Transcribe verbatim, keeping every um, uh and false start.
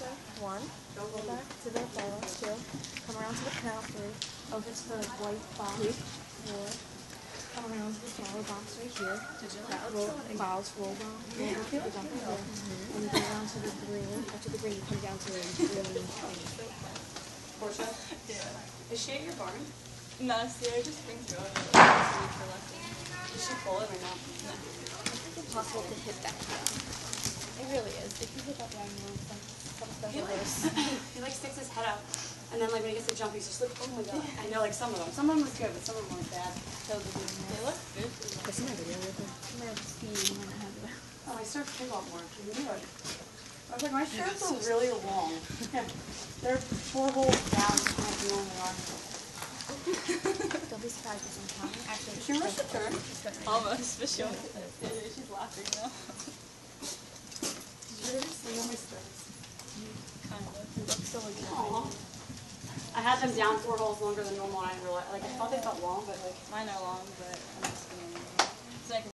side, one. Go back to the follow, two. Come around to the count, three. Over to the white box, four. Come around to the flower box right here. Roll, clouds, roll down, roll down to the jumper here. And you go down to the green. After the green, you come down to the green. Porsche? Yeah. Is she at your barn? No, see, I just brings her over for lefty. Is she full of or not? No. I think it's impossible to hit that down. It really is. If you hit that down, you know, some, some stuff He like like, this. he like sticks his head out, and then like when he gets to jump, he's just like, oh my god. I know like some of them. Some of them was good, but some of them were bad. They look good. That's my video real quick. I'm going to speed and then have it. Oh, my shirts take off more. You knew it. I was like, my shirts are really long. They're four holes down from what they normally are. Don't be surprised if I'm counting. Actually, She rushed the turn. Almost, but she'll she's laughing now. Did you ever see all my skirts? Kind of. you look so good. Aww. I had them down four holes longer than normal, and I realized, like, I thought they felt long, but like, Mine are long, but I'm just gonna.